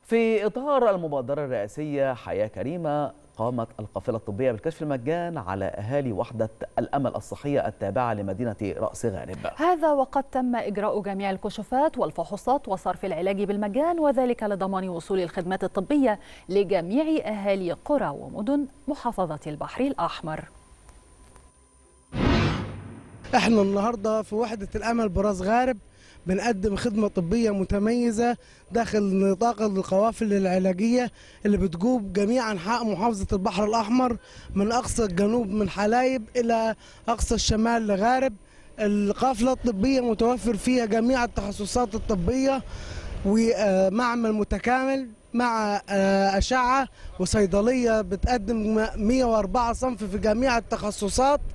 في إطار المبادرة الرئاسية حياة كريمة، قامت القافلة الطبية بالكشف المجان على أهالي وحدة الأمل الصحية التابعة لمدينة رأس غارب. هذا وقد تم إجراء جميع الكشوفات والفحوصات وصرف العلاج بالمجان، وذلك لضمان وصول الخدمات الطبية لجميع أهالي قرى ومدن محافظة البحر الأحمر. احنا النهارده في وحدة الأمل براس غارب بنقدم خدمة طبية متميزة داخل نطاق القوافل العلاجية اللي بتجوب جميع أنحاء محافظة البحر الأحمر، من أقصى الجنوب من حلايب إلى أقصى الشمال لغارب. القافلة الطبية متوفر فيها جميع التخصصات الطبية ومعمل متكامل مع أشعة وصيدلية بتقدم 104 صنف في جميع التخصصات.